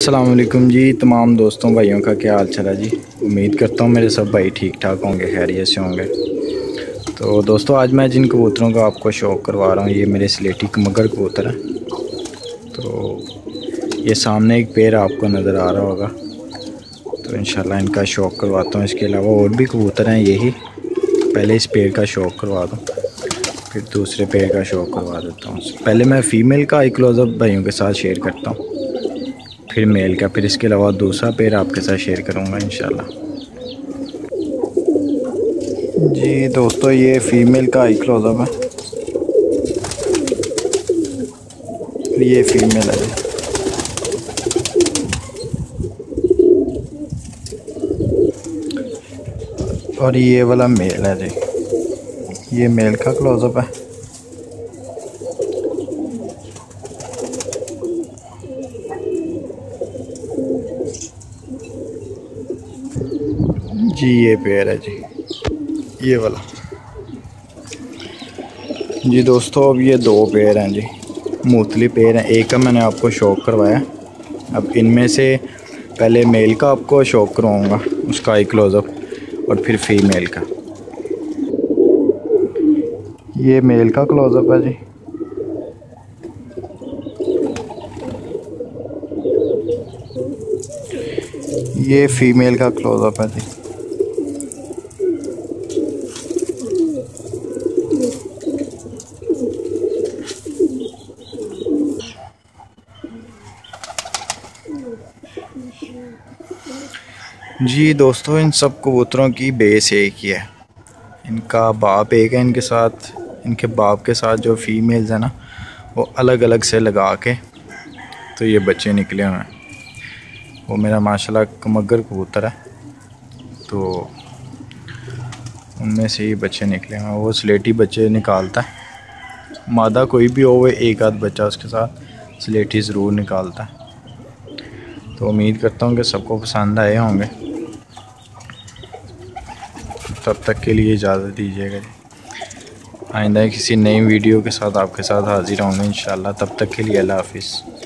अस्सलाम वालेकुम जी। तमाम दोस्तों भाइयों का क्या हाल चाल है जी। उम्मीद करता हूँ मेरे सब भाई ठीक ठाक होंगे, खैरियत से होंगे। तो दोस्तों आज मैं जिन कबूतरों का आपको शौक़ करवा रहा हूँ ये मेरे स्लेटी मगर कबूतर है। तो ये सामने एक पेड़ आपको नज़र आ रहा होगा, तो इंशाल्लाह इनका शौक़ करवाता हूँ। इसके अलावा और भी कबूतर हैं, यही पहले इस पेड़ का शौक़ करवा दूँ फिर दूसरे पेड़ का शौक़ करवा देता हूँ। पहले मैं फ़ीमेल का एक क्लोज़अप भाइयों के साथ शेयर करता हूँ, फिर मेल का, फिर इसके अलावा दूसरा पेड़ आपके साथ शेयर करूँगा इंशाल्लाह। जी दोस्तों ये फ़ीमेल का आई क्लोज़अप है, ये फ़ीमेल है। और ये वाला मेल है जी, ये मेल का क्लोज़अप है। जी ये पेड़ है जी, ये वाला। जी दोस्तों अब ये दो पेड़ हैं जी, मुख्तलिफ पेड़ हैं। एक का मैंने आपको शौक़ करवाया, अब इनमें से पहले मेल का आपको शौक़ करवाऊँगा, उसका आई क्लोज़अप, और फिर फीमेल का। ये मेल का क्लोज़अप है जी, ये फीमेल का क्लोज़अप है जी। जी दोस्तों इन सब कबूतरों की बेस एक ही है, इनका बाप एक है। इनके साथ, इनके बाप के साथ जो फीमेल्स हैं ना, वो अलग अलग से लगा के तो ये बच्चे निकले हुए हैं। वो मेरा माशाल्लाह मगर कबूतर है, तो उनमें से ये बच्चे निकले हैं। वो स्लेटी बच्चे निकालता है, मादा कोई भी हो वो एक आध बच्चा उसके साथ स्लेटी ज़रूर निकालता है। तो उम्मीद करता हूँ कि सबको पसंद आए होंगे। तब तक के लिए इजाज़त दीजिएगा जी। आइंदा किसी नई वीडियो के साथ आपके साथ हाज़िर होंगे इंशाल्लाह। तब तक के लिए अल्लाह हाफ़िज़।